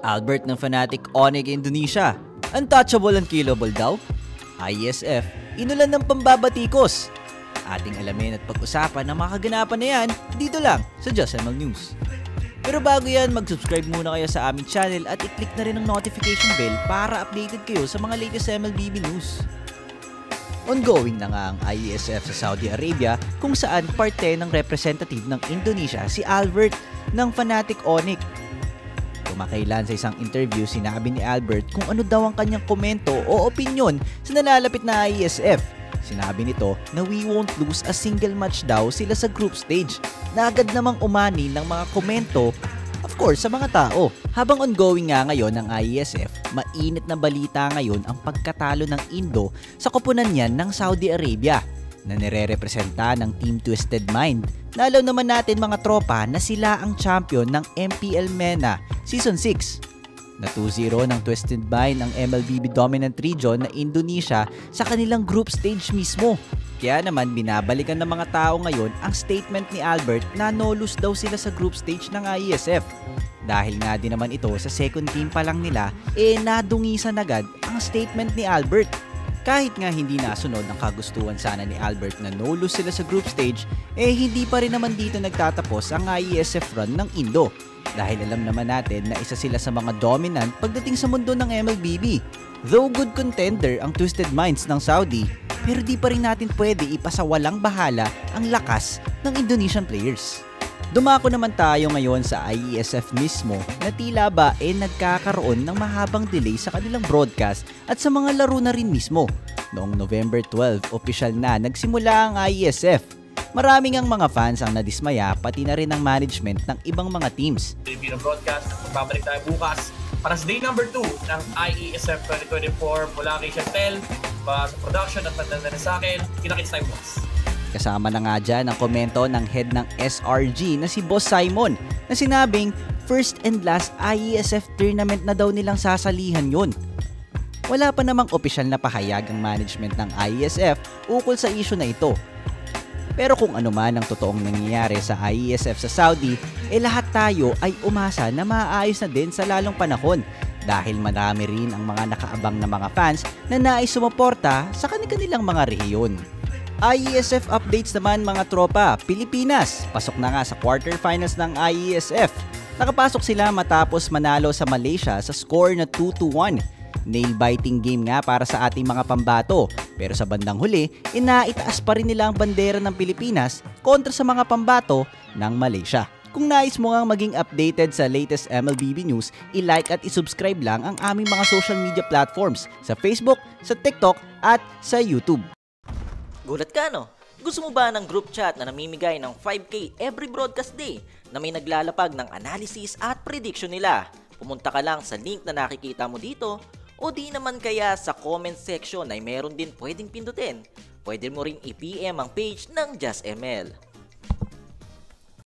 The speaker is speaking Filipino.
Albert ng Fnatic Onyx Indonesia. Untouchable and killable daw? IESF, inulan ng pambabatikos. Ating alamin at pag-usapan ang mga kaganapan na yan dito lang sa Just ML News. Pero bago yan, mag-subscribe muna kayo sa aming channel at i-click na rin ang notification bell para updated kayo sa mga latest MLBB news. Ongoing na nga ang IESF sa Saudi Arabia kung saan parte ng representative ng Indonesia si Albert ng Fnatic Onyx. Kumakailan sa isang interview, sinabi ni Albert kung ano daw ang kanyang komento o opinyon sa nalalapit na IESF. Sinabi nito na we won't lose a single match daw sila sa group stage, na agad namang umani ng mga komento, of course, sa mga tao. Habang ongoing nga ngayon ng IESF, mainit na balita ngayon ang pagkatalo ng Indo sa koponan niyan ng Saudi Arabia na nire-representa ng Team Twisted Mind. Nalaw naman natin mga tropa na sila ang champion ng MPL MENA Season 6. Na 2-0 ng Twisted Mind ang MLBB dominant region na Indonesia sa kanilang group stage mismo. Kaya naman binabalikan ng mga tao ngayon ang statement ni Albert na no-lose daw sila sa group stage ng IESF. Dahil nga din naman ito sa second team pa lang nila, nadungisan agad ang statement ni Albert. Kahit nga hindi nasunod ang kagustuhan sana ni Albert na no-lose sila sa group stage, hindi pa rin naman dito nagtatapos ang IESF run ng Indo. Dahil alam naman natin na isa sila sa mga dominant pagdating sa mundo ng MLBB. Though good contender ang Twisted Minds ng Saudi, pero di pa rin natin pwede ipasawalang bahala ang lakas ng Indonesian players. Dumako naman tayo ngayon sa IESF mismo na tila ba nagkakaroon ng mahabang delay sa kanilang broadcast at sa mga laro na rin mismo. Noong November 12, opisyal na nagsimula ang IESF. Maraming ang mga fans ang nadismaya, pati na rin ang management ng ibang mga teams. Filipino broadcast, magbabalik tayo bukas para sa day number 2 ng IESF 2024 mula kay Chantel sa production at pagdanda sa akin. Kinakits tayo bukas. Kasama na nga dyan ang komento ng head ng SRG na si Boss Simon na sinabing first and last IESF tournament na daw nilang sasalihan yun. Wala pa namang opisyal na pahayag ang management ng IESF ukol sa issue na ito. Pero kung ano man ang totoong nangyayari sa IESF sa Saudi, lahat tayo ay umasa na maaayos na din sa lalong panahon dahil marami rin ang mga nakaabang na mga fans na nais sumuporta sa kanilang mga rehiyon. IESF updates naman mga tropa, Pilipinas, pasok na nga sa quarterfinals ng IESF. Nakapasok sila matapos manalo sa Malaysia sa score na 2-1. Nail-biting game nga para sa ating mga pambato, pero sa bandang huli, inaitaas pa rin nila ang bandera ng Pilipinas kontra sa mga pambato ng Malaysia. Kung nais mo ngang maging updated sa latest MLBB news, i-like at i-subscribe lang ang aming mga social media platforms sa Facebook, sa TikTok at sa YouTube. Gulat ka no? Gusto mo ba ng group chat na namimigay ng 5K every broadcast day na may naglalapag ng analysis at prediction nila? Pumunta ka lang sa link na nakikita mo dito o di naman kaya sa comment section ay meron din pwedeng pindutin. Pwede mo ring i-PM ang page ng Just ML.